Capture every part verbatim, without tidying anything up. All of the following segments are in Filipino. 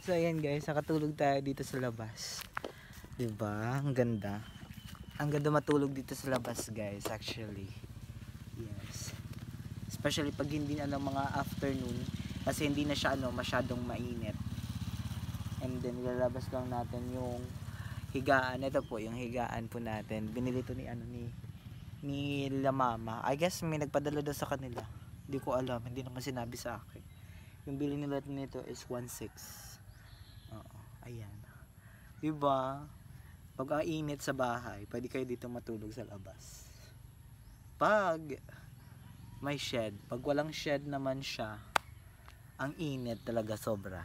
So ayan guys, nakatulog tayo dito sa labas. Diba? Ang ganda. Ang ganda matulog dito sa labas guys, actually. Yes. Especially pag hindi na mga afternoon, kasi hindi na siya ano, masyadong mainit. And then lalabas lang natin yung higaan. Ito po yung higaan po natin. Binili to ni ano ni ni La Mama. I guess may nagpadala daw sa kanila. Hindi ko alam, hindi naman sinabi sa akin. Yung bili nila nito is one six. Oo, ayan. Diba? Pag ainit sa bahay, pwede kayo dito matulog sa labas. Pag may shed, pag walang shed naman siya, ang init talaga sobra.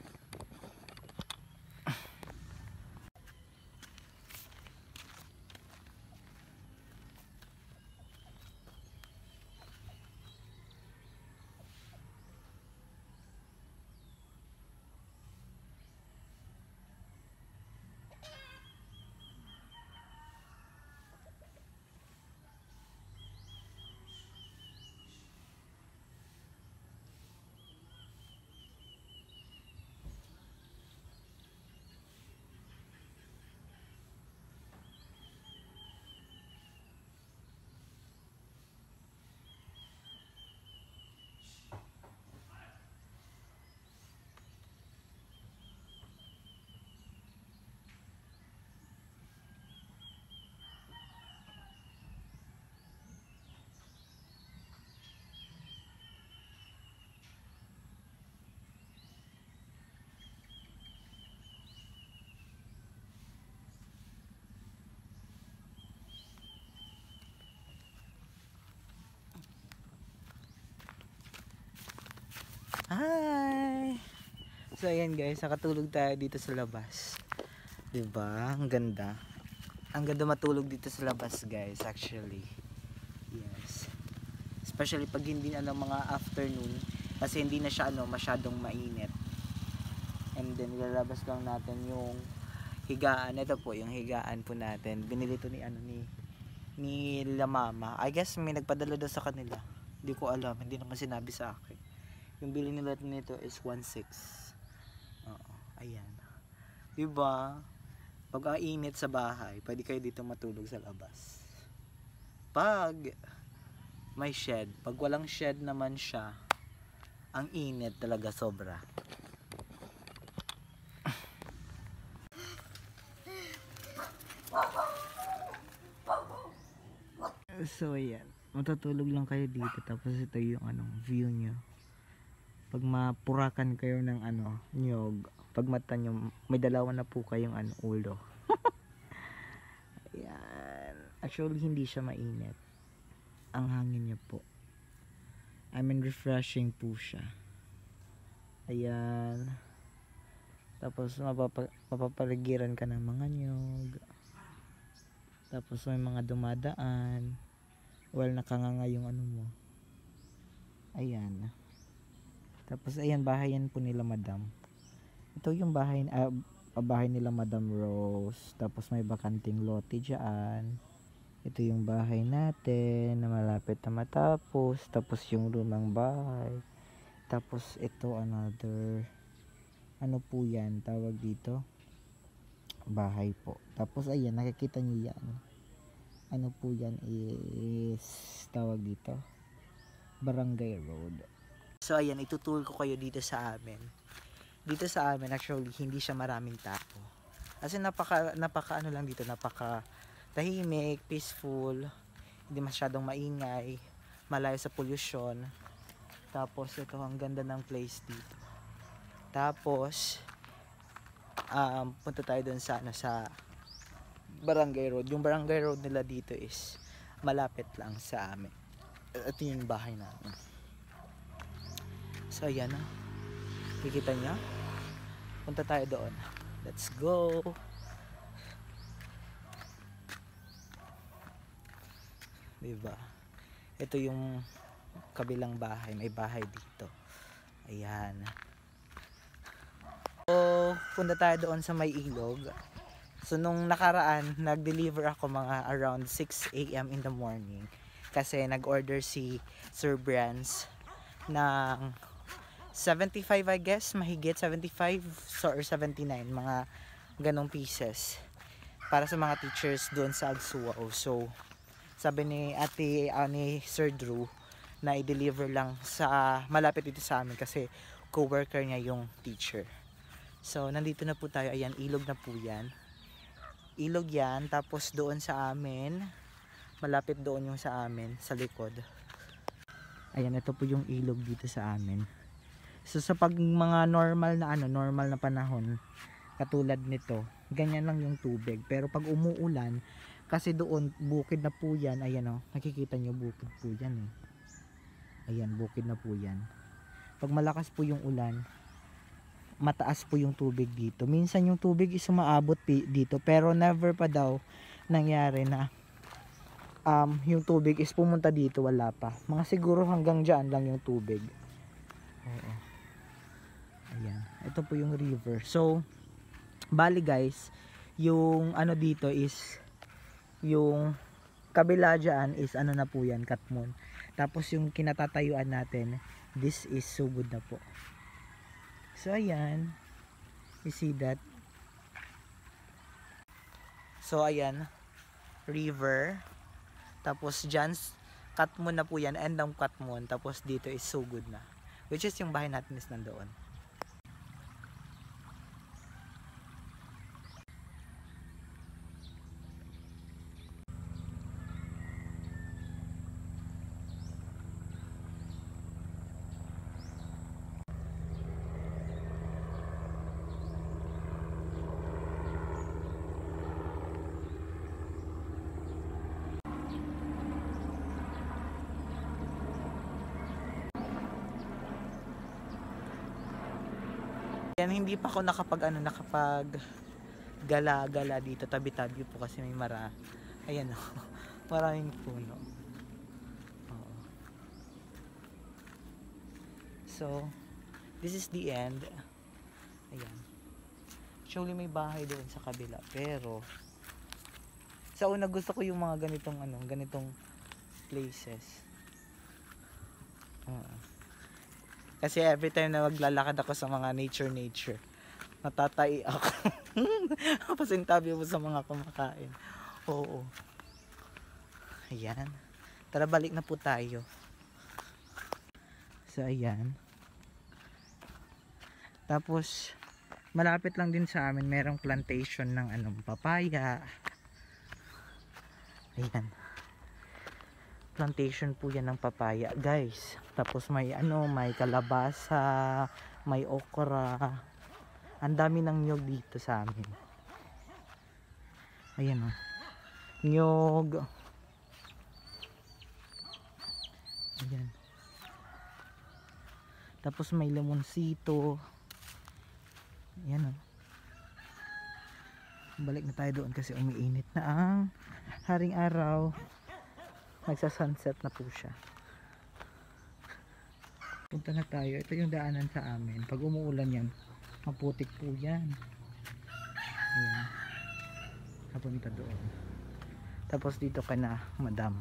Hi! So ayan guys, nakatulog tayo dito sa labas. Diba? Ang ganda. Ang ganda matulog dito sa labas guys, actually. Yes. Especially pag hindi na mga afternoon, kasi hindi na siya ano, masyadong mainit. And then lalabas lang natin yung higaan. Ito po yung higaan po natin. Binili to ni ano ni ni La Mama. I guess may nagpadala daw sa kanila. Hindi ko alam, hindi naman sinabi sa akin. Yung bili nila nito is one six. Oo, ayan. Diba? Pag ainit sa bahay, pwede kayo dito matulog sa labas. Pag may shed, pag walang shed naman siya, ang init talaga sobra. So ayan, matutulog lang kayo dito, tapos ito yung anong view nyo. Pag mapurakan kayo ng ano, nyog, pag mata nyo, may dalawa na po kayong ano, ulo. Ayan. Actually, hindi siya mainit. Ang hangin niya po. I mean, refreshing po siya. Ayan. Tapos, mapapa mapapaligiran ka ng mga nyog. Tapos, may mga dumadaan. Well, nakanganga yung ano mo. Ayan. Tapos ayan, bahay yan po nila Madam. Ito yung bahay, uh, bahay nila Madam Rose. Tapos may bakanting lote dyan. Ito yung bahay natin na malapit na matapos. Tapos yung lumang bahay. Tapos ito another, ano po yan, tawag dito, bahay po. Tapos ayan, nakikita nyo yan. Ano po yan is, tawag dito, Barangay Road. So ayan, itutur ko kayo dito sa amin. Dito sa amin actually hindi siya maraming tao. Kasi napaka napaka ano lang dito, napaka tahimik, peaceful, hindi masyadong maingay, malayo sa pollution. Tapos ito, ang ganda ng place dito. Tapos um, punta tayo dun sa ano, sa Barangay Road. Yung Barangay Road nila dito is malapit lang sa amin. Ito yung bahay namin. So ayan na, kikita niya, punta tayo doon. Let's go. Diba? Ito yung kabilang bahay, may bahay dito. Ayan. So punta tayo doon sa may ilog. So nung nakaraan, nag-deliver ako mga around six A M in the morning. Kasi nag-order si Sir Brands ng seventy-five I guess, mahigit seventy-five so, or seventy-nine, mga ganong pieces para sa mga teachers doon sa Agsuao. So sabi ni ate uh, ni Sir Drew na i-deliver lang sa malapit dito sa amin kasi co-worker niya yung teacher. So nandito na po tayo, ayan, ilog na po yan, ilog yan. Tapos doon sa amin, malapit doon yung sa amin sa likod, ayan, ito po yung ilog dito sa amin. So sa pag mga normal na ano, normal na panahon katulad nito, ganyan lang yung tubig. Pero pag umuulan, kasi doon bukid na po yan, ayan o, oh, nakikita nyo bukid po yan eh. Ayan, bukid na po yan. Pag malakas po yung ulan, mataas po yung tubig dito. Minsan yung tubig is umaabot dito, pero never pa daw nangyari na um, yung tubig is pumunta dito, wala pa. Mga siguro hanggang dyan lang yung tubig. Oo. Ayan, ito po yung river. So bali guys, yung ano dito is yung kabila dyan is ano na po yan, Katmon. Tapos yung kinatatayuan natin, this is Sugod na po. So ayan, you see that. So ayan, river. Tapos dyan Katmon na po yan, end ng Katmon. Tapos dito is Sugod na, which is yung bahay natin is nandoon. Yan, hindi pa ako nakapag ano, nakapag gala-gala dito, tabi-tabi po kasi may mara. Ayan o, oh, maraming puno. Oo. So, this is the end. Ayan. Actually may bahay doon sa kabila, pero sa una gusto ko yung mga ganitong ano, ganitong places. Oo. Kasi every time na maglalakad ako sa mga nature nature, natatai ako. Pasintabi mo sa mga kumakain. Oo. Ayan. Tara, balik na po tayo. So ayan. Tapos malapit lang din sa amin merong plantation ng anong papaya. Ayan. Plantation po yan ng papaya, guys. Tapos may ano, may kalabasa, may okra. Ang dami ng nyog dito sa amin. Ayan o, oh. Nyog. Ayan. Tapos may lemonsito. Ayan o, oh. Balik na tayo doon kasi umiinit na ang haring araw. Nagsa-sunset na po siya. Punta na tayo. Ito yung daanan sa amin. Pag umuulan yan, maputik po yan. Ayan. Napunta doon. Tapos dito ka na, madam.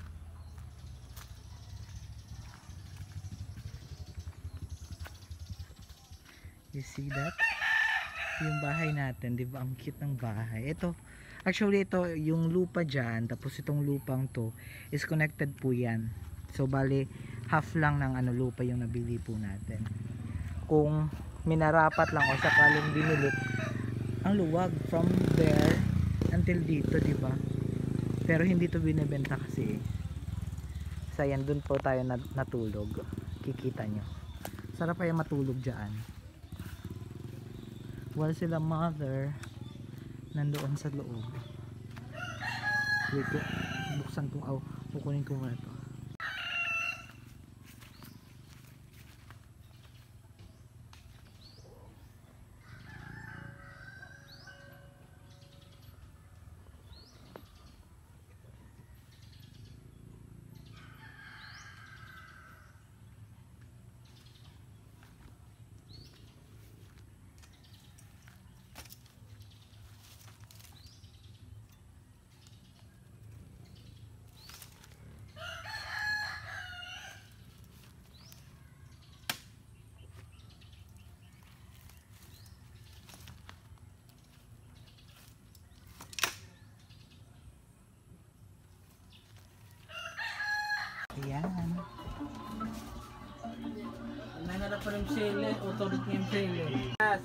You see that? Yung bahay natin, di ba? Ang cute ng bahay. Ito, actually ito, yung lupa dyan, tapos itong lupang to, is connected po yan. So, bali, half lang ng ano, lupa yung nabili po natin. Kung minarapat lang o sakaling binili, ang luwag from there until dito, di ba? Pero hindi to binibenta kasi. So, yan, dun po tayo natulog. Kikita nyo. Sarap kaya matulog dyan. While sila mother nandoon sa loob. Wait ko, buksan ko, aw, kukunin ko muna ito. M C L, authority ng M C L. Yes.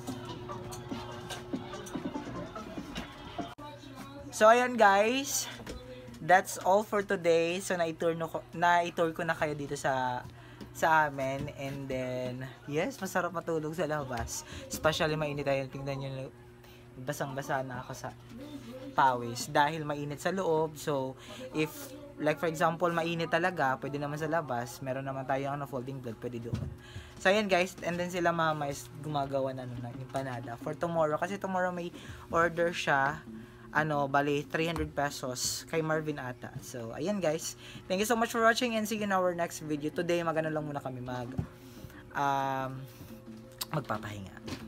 So ayan guys, that's all for today. So na-tour no, na-tour ko na kayo dito sa sa amin, and then yes, masarap matulog sa labas. Especially mainit tayo, tingnan niyo, basang-basa na ako sa pawis dahil mainit sa loob. So if like for example mainit talaga, pwede naman sa labas, meron naman tayong ano, folding bed, pwede doon. So ayan guys, and then sila mama is gumagawa na ano, ng empanada for tomorrow, kasi tomorrow may order siya, ano, bali three hundred pesos kay Marvin ata. So ayan guys, thank you so much for watching and see you in our next video. Today magano lang muna kami mag um, magpapahinga.